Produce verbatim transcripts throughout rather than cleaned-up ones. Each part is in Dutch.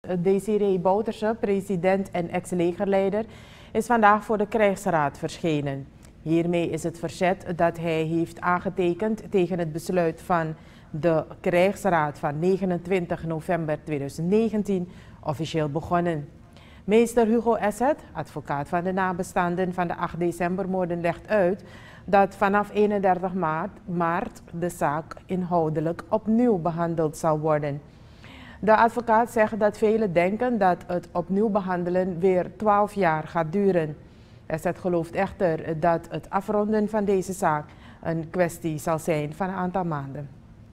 Desiree Bouterse, president en ex-legerleider, is vandaag voor de krijgsraad verschenen. Hiermee is het verzet dat hij heeft aangetekend tegen het besluit van de krijgsraad van negenentwintig november tweeduizend negentien officieel begonnen. Meester Hugo Esset, advocaat van de nabestaanden van de acht decembermoorden, legt uit dat vanaf eenendertig maart de zaak inhoudelijk opnieuw behandeld zal worden. De advocaat zegt dat velen denken dat het opnieuw behandelen weer twaalf jaar gaat duren. Esset gelooft echter dat het afronden van deze zaak een kwestie zal zijn van een aantal maanden.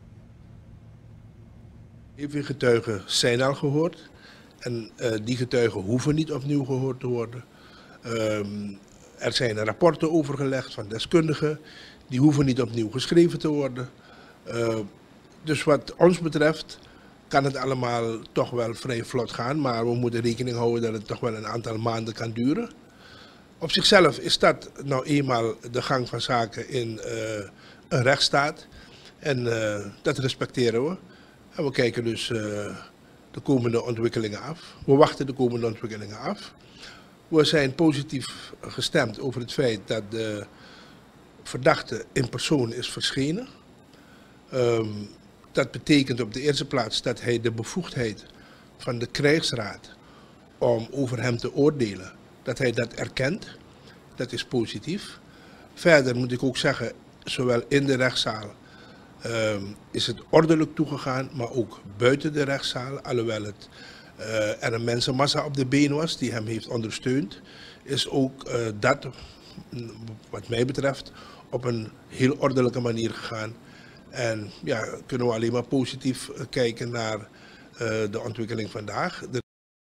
Heel veel getuigen zijn al gehoord en uh, die getuigen hoeven niet opnieuw gehoord te worden. Um, er zijn rapporten overgelegd van deskundigen, die hoeven niet opnieuw geschreven te worden. Uh, dus wat ons betreft kan het allemaal toch wel vrij vlot gaan, maar we moeten rekening houden dat het toch wel een aantal maanden kan duren. Op zichzelf is dat nou eenmaal de gang van zaken in uh, een rechtsstaat en uh, dat respecteren we. En we kijken dus uh, de komende ontwikkelingen af. We wachten de komende ontwikkelingen af. We zijn positief gestemd over het feit dat de verdachte in persoon is verschenen. Um, dat betekent op de eerste plaats dat hij de bevoegdheid van de krijgsraad om over hem te oordelen, dat hij dat erkent. Dat is positief. Verder moet ik ook zeggen, zowel in de rechtszaal um, is het ordelijk toegegaan, maar ook buiten de rechtszaal, alhoewel het, uh, er een mensenmassa op de been was die hem heeft ondersteund, is ook uh, dat, wat mij betreft, op een heel ordelijke manier gegaan. En ja, kunnen we alleen maar positief kijken naar uh, de ontwikkeling vandaag. De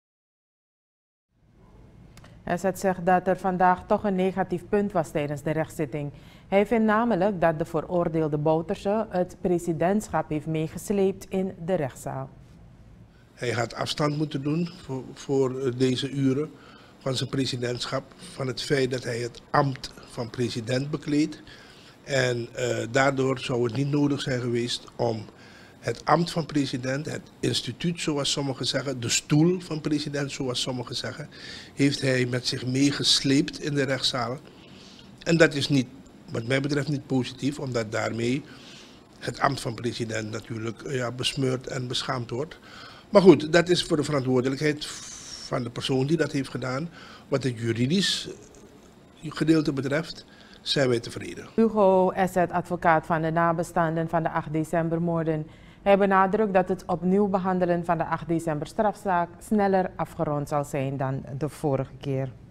Esset zegt dat er vandaag toch een negatief punt was tijdens de rechtszitting. Hij vindt namelijk dat de veroordeelde Bouterse het presidentschap heeft meegesleept in de rechtszaal. Hij had afstand moeten doen voor, voor deze uren van zijn presidentschap, van het feit dat hij het ambt van president bekleedt. En uh, daardoor zou het niet nodig zijn geweest om het ambt van president, het instituut zoals sommigen zeggen, de stoel van president zoals sommigen zeggen, heeft hij met zich meegesleept in de rechtszaal. En dat is niet, wat mij betreft niet positief, omdat daarmee het ambt van president natuurlijk uh, ja, besmeurd en beschaamd wordt. Maar goed, dat is voor de verantwoordelijkheid van de persoon die dat heeft gedaan. Wat het juridisch gedeelte betreft zijn wij tevreden. Hugo Esset, advocaat van de nabestaanden van de acht decembermoorden. Hij benadrukt dat het opnieuw behandelen van de acht december strafzaak sneller afgerond zal zijn dan de vorige keer.